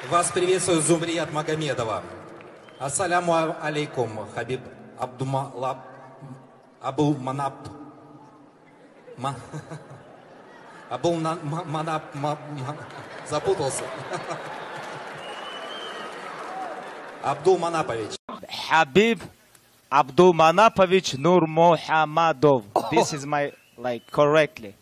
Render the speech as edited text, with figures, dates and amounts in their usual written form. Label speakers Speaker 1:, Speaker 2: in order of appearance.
Speaker 1: Вас приветствует Зумрият Магомедова. Ассаляму алейкум, Хабиб Абул Манап. Абул Манап. Запутался. Абдул Манапович.
Speaker 2: Habib Abdul Manapovich Nur Muhammadov. This is my, like, correctly.